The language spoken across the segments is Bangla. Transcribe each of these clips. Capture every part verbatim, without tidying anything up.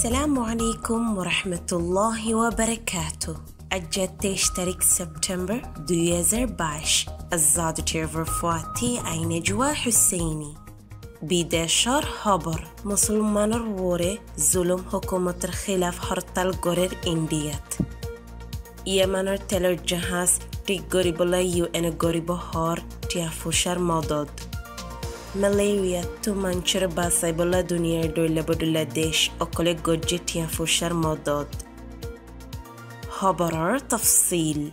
السلام عليكم ورحمة الله وبركاته. أجد تشترك سبتمبر دو هزار باش الزاد تيرفر فواتي أين جوا حسيني بدشار خبر مسلمان الوري ظلم حكومة الخلاف هرطال غورر انديات يمن تلر جهاز تي غريب لا يو ان غريب هار تيافوشار مدد malaria تو منچر باسای بلا دنیا دوله بدل دیش اکل گوجه تیافوشار مدد خبرار تفصیل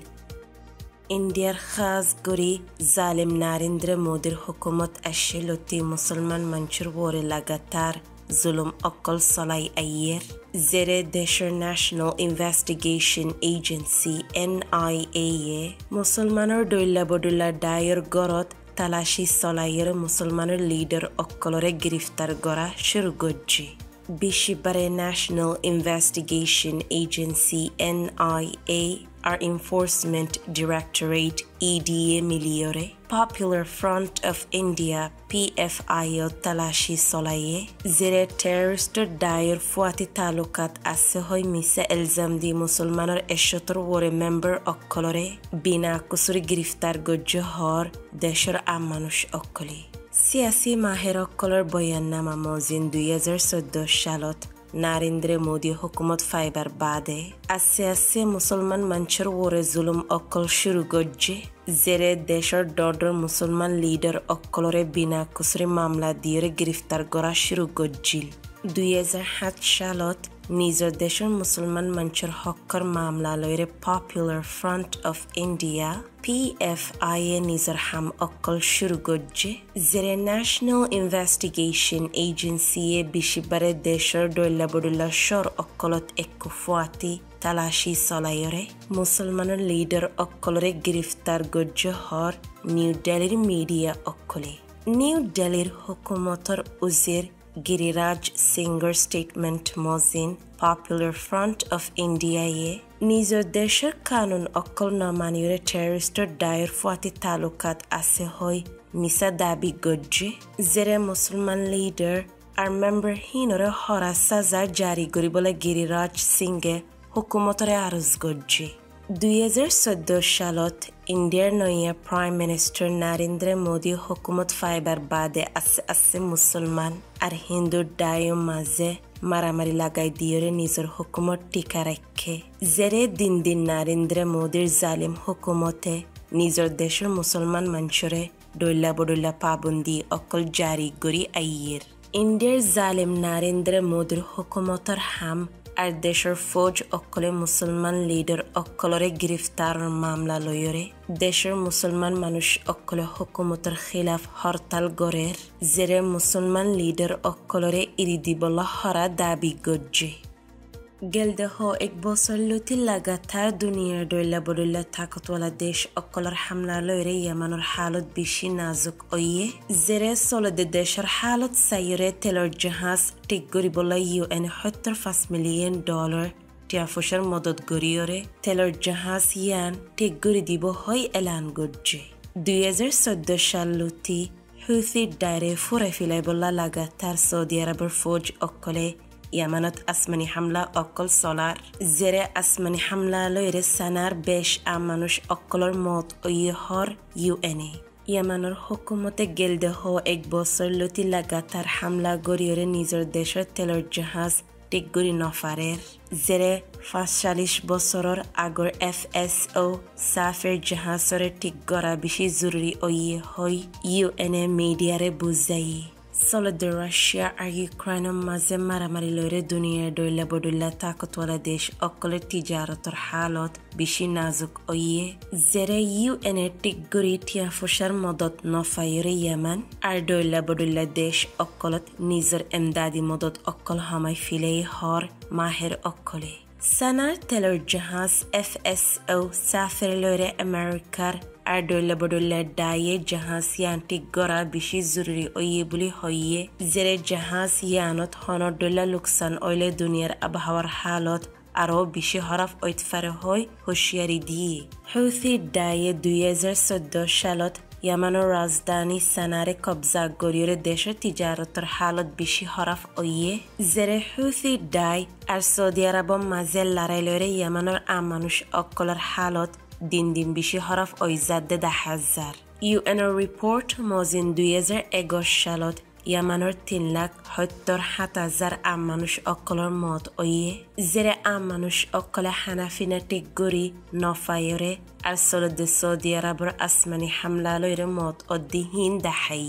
اندیار خاص گری ظالم نارندر مودی حکومت اشیلوتی مسلمان منچر وره لگاتار ظلم اکل سالای ایر زیر دیشر ناشنال اینوستیگیشن ایجنسی ان آی ای مسلمانر دوله بدل دایر گرد تلاشی سالایر مسلمان لیدر اکلور گرفتار گرا شروع گوجی بیشی برای National Investigation Agency N I A our Enforcement Directorate E D A Miliore Popular Front of India P F I O تلاشی سالایه زیر terrorist دایر فواتی تعلقات اسهای میسه الزام دی مسلمانر اشتر وره ممبر اکلوره بینا کسر گرفتار گوجه هار دشر امانوش اکلی سیاسی ماهر اکلور باین نما موزین دو هزار و سیزده شالات نارندر مودی حکومت فایبر بعده از سیاسی مسلمان منچر وره ظلم اکل شروع گوجه زیر دیشر دادر مسلمان لیدر اکلور بینا کسر معامله دیر گرفتار گرا شروع گوجیل دو هزار و هشت شالات نیزر دیشر مسلمان منچر حکر معامله لویر Popular Front of India P F I نیزر هم اکل شروع گوجه زیر National Investigation Agency بیشی بر دیشر دوله بدل شر اکلت اکفواتی تلاشی سالایره مسلمان لیدر اکلور گرفتار گوجه هار نیو دلیر میدیا اکلی نیو دلیر حکومتر ازیر گریراج سینگر statement موزین Popular Front of India ye نیزر دیشر کانون اکل نامانیور terrorist دایر فواتی تعلقات اسه های میسا دابی گوجه زیر مسلمان لیدر ار ممبر هینور هارا سازا جاری گری بلا گریراج سینگ حکومت را عرض گوجه دو هزار و سیزده شالات اندیر نویا پرایم منیستر نارندر مودی حکومت فایبر بعد اس اس مسلمان ار هندو دایو مازه مرامری لگای دیور نیزر حکومت ٹیکا رکھے زیر دین دین نارندر مودی ظالم حکومت نیزر دیشر مسلمان منشوره دولا بدولا پابندی اکل جاری گری ایر اندیر ظالم نارندر مودی حکومتر هم ار دیشر فوج اکل مسلمان لیدر اکلور گرفتار معامله لویره دیشر مسلمان منوش اکل حکومتر خلاف هرطال غورر زیر مسلمان لیدر اکلور ایریدی بالا هرا دابی گوجه گلده ها ایک باسلوتی لگاتار دنیا دوله بدوله طاقت والا دیش اکلور حمله لویره یمنور حالت بیشی نازک اویه زیر سال دیشر حالت سیاره تلر جهاز تیگوری بالا یو ان هتر فاس میلیون دلار تیافوشر مدد گریاره تلر جهاز یان تیگوری دیبو های اعلان گوجه دو هزار و سیزده شالوتی حوثی دایره فوره فیلای بالا لگاتار سعودی عرب فوج اکله یمنت اسمنی حمله اکل سالار زیر اسمنی حمله لویر سنار بیش امانوش اکلر موت اوی هار یو اینی یمنر حکومت گلده ها ایک باسر لوتی لگاتار حمله گریور نیزر دیشر تلر جهاز دیگ گری نفرر زیر فاسشالیش باسرار اگر اف اس او سافر جهاز سر تیگ گرا بیشی ضروری اوی های یو اینی میدیار بوزایی سال در روسیه ار یوکراین مازه مرامری لویر دنیا دوله بدوله طاقت والا دیش اکل تجارت حالات بیشی نازک اویه زیر یو ان تیگ گری تیافوشر مدد نفایر یمن ار دوله بدوله دیش اکلت نیزر امدادی مدد اکل همای فیلی هار ماهر اکلی سنار تلر جهاز اف اس او سافر لویر امریکار ار دوله بدوله دایه جهاز یانتی گرا بیشی ضروری اویه بولی هاییه زیر جهاز یانت هانا دوله لکسان اویل دنیر ابهور حالات ارو بیشی حرف اویت فره های هوشیاری دیه حوثی دایه دو هزار و سیزده شالات Yemenor rajdani sanare kobza goriyore desho tijarotor halot bishi haraf oye zere Houthi dai ar Saudi Arabon mazel larelore Yemenor amanush okkolar halot dindin bishi haraf oy zadde da hazar U N report mozin দুই হাজার একুশ সালত Yemenor তিন লাখ সত্তৰ হাজাৰ আমানুষ অকলৰ মত ওয়ে জেৰে আমানুষ অকলে হানাফিনাটিক গৰি নফায়ৰে আর সলদ সৌদি আরবৰ আসমানি হামলা লয়ৰে মত অদিহীন দাহাই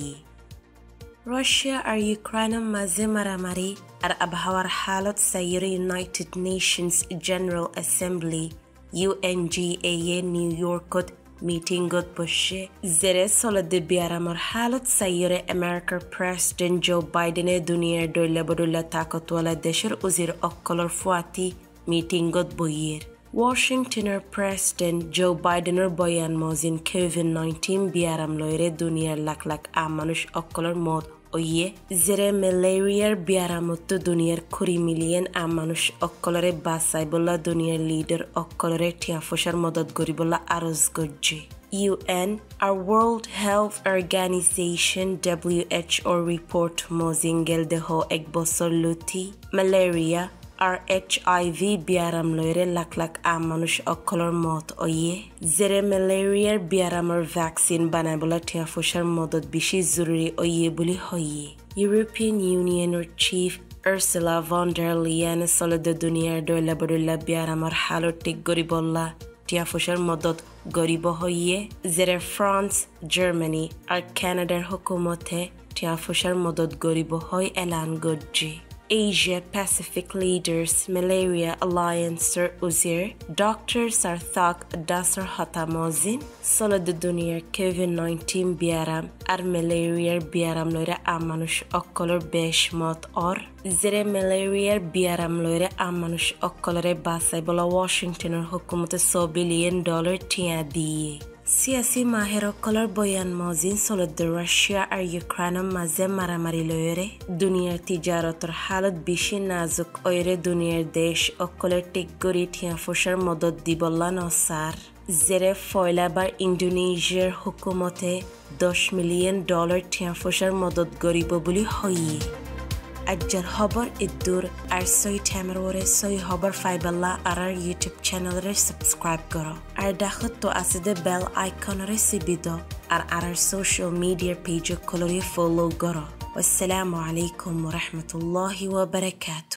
রাশিয়া আর ইউক্রেইনৰ মাজে মারামারি আর আবহাওয়ার হালত সাইৰে United Nations General Assembly U N G A এ নিউ ইয়র্কত মিটিংত বসে জেরে সলদ বিয়ারামর হালত সাইরে আমেরিকার প্রেসিডেন্ট জো বাইডেনে দুনিয়ার দৈল্য বদুল্য তাকতওয়ালা দেশের উজির অক্কলর ফুয়াতি মিটিংত বইয়ের ওয়াশিংটনের প্রেসিডেন্ট জো বাইডেনের বয়ান মজিন কোভিড নাইনটিন বিয়ারাম লয়রে দুনিয়ার লাখ লাখ আম মানুষ অক্কলর মত ওয়ে জেরে ম্যালেরিয়ার বিয়ারামত দুনিয়ার কুড়ি মিলিয়ন আম মানুষ অক্কলরে বাসাই বলা দুনিয়ার লিডার অক্কলরে টিয়াফসার মদত গরিবলা আরজ গজ্জে U N আর World Health Organization W H O report মজিঙ্গেল দেহ এক বছর লুটি ম্যালেরিয়া আর H I V বিয়ারাম লয়রে লাখ লাখ আম মানুষ অক্কলর মত ওয়ে জেরে ম্যালেরিয়ার বিয়ারামর ভ্যাকসিন বানাইবলা টিয়াফসার মদত বেশি জরুরি ওয়ে বলি হইয়ে ইউরোপিয়ান ইউনিয়নের chief Ursula von der Leyen সলদ দুনিয়ার দৈল্য বদুল্য বিয়ারামর হালত টিক গরিবল্লা টিয়াফসার মদত গরিব হইয়ে জেরে ফ্রান্স জার্মানি আর কানাডার হুকুমতে টিয়াফসার মদত গরিব হয় এলান গজ্জি Asia Pacific Leaders Malaria Alliance Uzir Doctors are thought dasar hatamozin solid duniyar COVID nineteen biaram ar malaria biaram loire amanush okkolor besh mot or zere malaria biaram loire amanush okkolore basay bola Washingtonor hukumote one hundred billion dollar tiya diye Siyasi mahirokkolar boyan mozin solid Russia আর ইউক্রেইনৰ মাজে মারামারি লয়ৰে দুনিয়াৰ তিজাৰতৰ হালত বেছি নাজুক অয়ৰে দুনিয়াৰ দেশ অকলে টিক গৰি টিয়াফসাৰ মদত দিবলা নসাৰ জেৰে ফয়লাবাৰ ইণ্ডোনেছিয়াৰ হুকুমতে দহ মিলিয়ন ডলাৰ টিয়াফসাৰ মদত গৰিব বুলি হইয়ে আজ্জার খবর ইদ্দুর আর সই ঠেমরওরে সই খবর ফাইবাল্লা আর আর ইউটিউব চ্যানেলরে সাবস্ক্রাইব করো আর দেখো তো আছে দে বেল আইকনরে সিবিদ আর আর সোশ্যাল মিডিয়া পেজ কলরে ফলো করো আসসালামু আলাইকুম ওয়া রাহমাতুল্লাহি ওয়া বারাকাতুহু